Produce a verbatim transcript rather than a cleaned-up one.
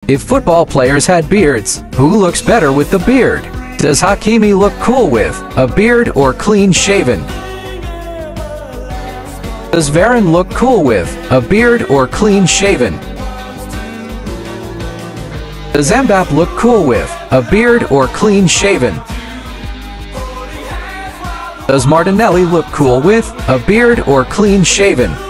If football players had beards, who looks better with the beard? Does Hakimi look cool with a beard or clean shaven? Does Varane look cool with a beard or clean shaven? Does Mbappe look cool with a beard or clean shaven? Does Martinelli look cool with a beard or clean shaven?